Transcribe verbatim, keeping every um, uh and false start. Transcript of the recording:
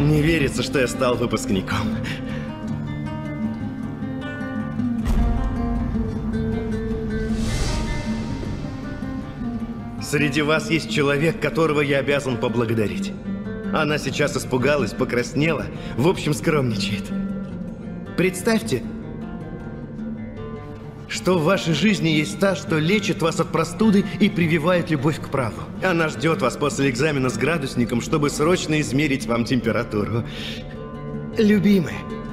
Не верится, что я стал выпускником. Среди вас есть человек, которого я обязан поблагодарить. Она сейчас испугалась, покраснела, в общем, скромничает. Представьте, что в вашей жизни есть та, что лечит вас от простуды и прививает любовь к праву. Она ждет вас после экзамена с градусником, чтобы срочно измерить вам температуру. Любимая,